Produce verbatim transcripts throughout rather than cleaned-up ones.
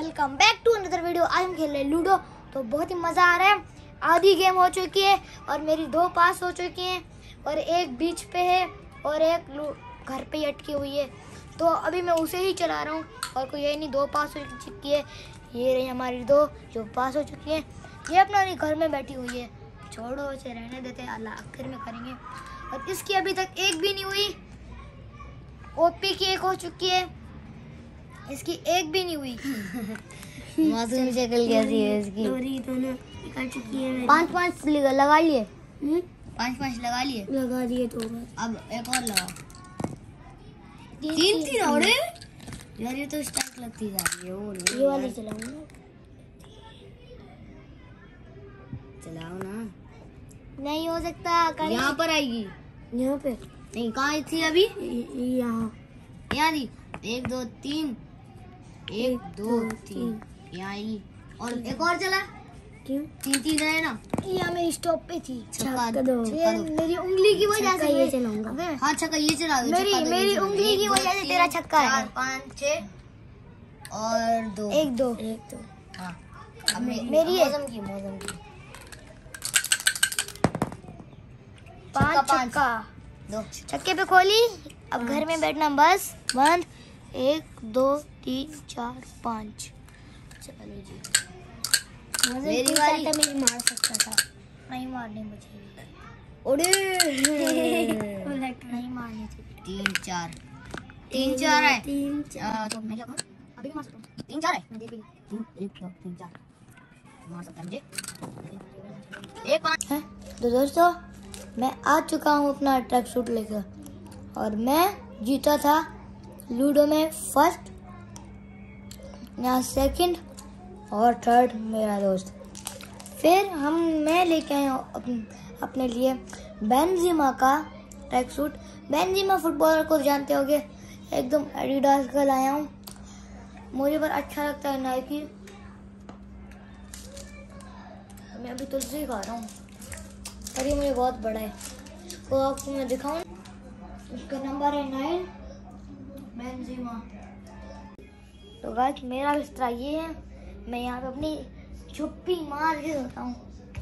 Welcome back to another video. आज हम खेल रहे हैं लूडो। तो बहुत ही मज़ा आ रहा है। आधी गेम हो चुकी है और मेरी दो पास हो चुकी हैं और एक बीच पे है और एक घर पे ही अटकी हुई है। तो अभी मैं उसे ही चला रहा हूँ और कोई यही नहीं, दो पास हो चुकी है। ये रही हमारी दो जो पास हो चुकी है। ये अपना घर में बैठी हुई है। छोड़ो उसे, रहने देते हैं, अल्लाह आखिर में करेंगे। और इसकी अभी तक एक भी नहीं हुई। ओपी की एक हो चुकी है, इसकी एक भी नहीं हुई। मासूम शक्ल कैसी है इसकी। कर चुकी है। पाँच पाँच लगा लिए, पाँच पाँच लगा लिए लगा दिए तो अब एक और लगा। तीन तीन और यार, ये तो स्टाइक लगती जा रही है। वो ये वाली चलाऊंगा। चलाओ ना। नहीं हो सकता। यहाँ पर आएगी। यहाँ पे नहीं, कहाँ थी अभी? यहाँ यहाँ थी। एक दो तीन, एक दो तीन, यहाँ आई। और एक और चला। क्यों? तीन तीन है ना। यहाँ मेरी स्टॉप पे थी। छक्का छक्का दो, दो। छक्का दो। मेरी उंगली की वजह से ये चलाऊंगा। हाँ छक्का ये चला दो। मेरी छक्का दो, मेरी ये चला दो। उंगली की एक, दो, वजह से तीन, तेरा छक्का है। चार पाँच छः और दो। एक दो एक दो हाँ अब मे- मेरी है। मौसम की मौसम की पाँच छक्का, पाँच। छक्का दो। छक्के पे खोली। अब घर में बैठना बस बंद। एक दो तीन चार पाँच। चलो जी। मेरी बारी। मेरी मार सकता था। नहीं मारनी मुझे। उड़े नहीं मारनी थी। तीन चार तीन चार है। तीन आ, तो मैं क्या करूं? अभी भी मार सकता हूं। तीन चार है। मैं देख भी तीन एक दो तीन चार मार सकता है मुझे। एक पाँच है। तो दोस्तों मैं आ चुका हूँ अपना ट्रैक सूट लेकर और मैं जीता था लूडो में फर्स्ट, यहाँ सेकंड और थर्ड मेरा दोस्त। फिर हम मैं लेके आया हूँ अपने, अपने लिए बेंजीमा का ट्रैक सूट। बेंजीमा फुटबॉलर को जानते होंगे, एकदम एडिडास का लाया हूँ। मुझे पर अच्छा लगता है नाइकी। मैं अभी तुलसी खा रहा हूँ और ये मुझे बहुत बड़ा है। तो आपको मैं दिखाऊं, उसका नंबर है नाइन बेंजीमा। तो गाइस मेरा बिस्तरा ये है। मैं यहाँ पे अपनी छुप्पी मार के सोता हूँ।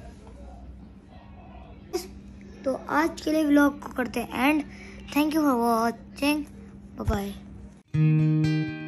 तो आज के लिए व्लॉग को करते हैं end. Thank you for watching. Bye bye.